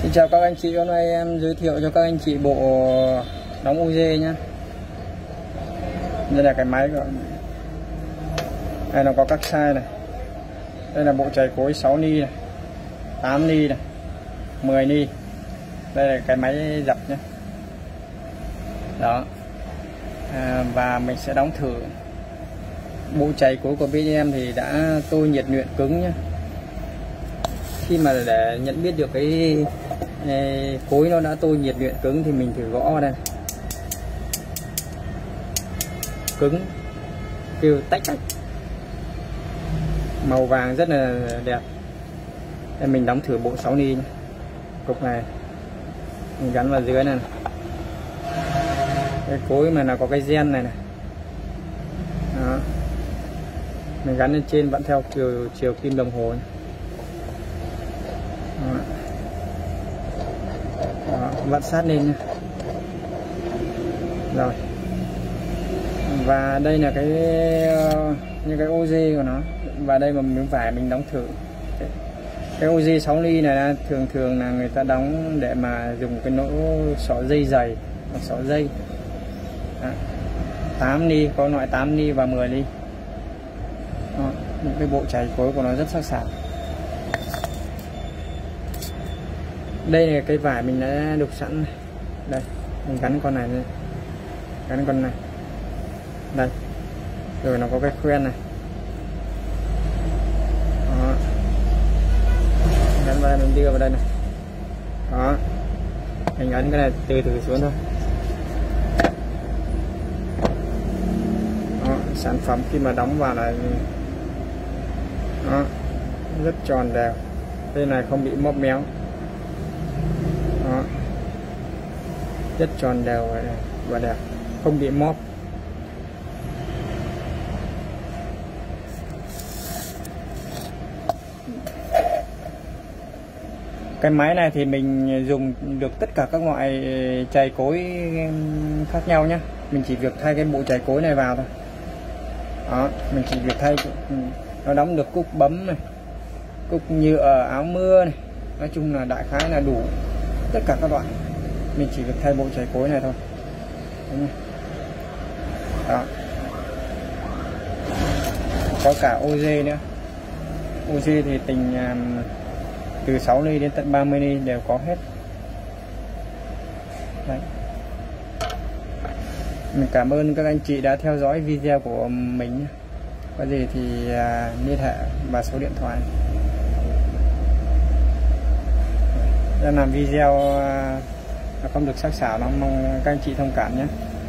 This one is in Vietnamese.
Xin chào các anh chị, hôm nay em giới thiệu cho các anh chị bộ đóng UZ nhé. Đây là cái máy của đây, nó có các size này. Đây là bộ chày cối 6 ni này, 8 ni này, 10 ni. Đây là cái máy dập nhé. Đó. Và mình sẽ đóng thử. Bộ chày cối của bên em thì đã tôi nhiệt luyện cứng nhé. Khi mà để nhận biết được cái cối nó đã tôi nhiệt luyện cứng thì mình thử gõ đây, cứng, kêu tách tách, màu vàng rất là đẹp. Đây mình đóng thử bộ 6 ni nhé. Cục này mình gắn vào dưới này, cái cối mà nó có cái gen này này. Đó. Mình gắn lên trên vẫn theo chiều kim đồng hồ. Đó, vặn sát lên nha. Rồi. Và đây là cái như cái OZ của nó. Và đây mà miếng vải mình đóng thử. Cái OZ 6 ly này là thường là người ta đóng để mà dùng cái nỗ xỏ dây dày hoặc xỏ dây. Đó. 8 ly, có loại 8 ly và 10 ly. Đó, những cái bộ chày cối của nó rất sắc sảo. Đây là cái vải mình đã đục sẵn này. Đây mình gắn con này lên, gắn con này đây, rồi nó có cái khoen này. Đó. Gắn vào mình đưa vào đây này. Đó, mình ấn cái này từ từ xuống thôi. Đó, sản phẩm khi mà đóng vào là đó, rất tròn đều. Đây này không bị móp méo. Đó. Rất tròn đều và đẹp, không bị móp. Cái máy này thì mình dùng được tất cả các loại chày cối khác nhau nhé. Mình chỉ việc thay cái bộ chày cối này vào thôi. Đó, mình chỉ việc thay, nó đóng được cúc bấm này, cúc nhựa, áo mưa này. Nói chung là đại khái là đủ tất cả các loại. Mình chỉ việc thay bộ chày cối này thôi. Đó. Có cả OZ nữa. OZ thì tình từ 6 ly đến tận 30 ly đều có hết. Đấy. Mình cảm ơn các anh chị đã theo dõi video của mình. Có gì thì liên hệ vào số điện thoại. Đang làm video không được sắc sảo lắm, mong các anh chị thông cảm nhé.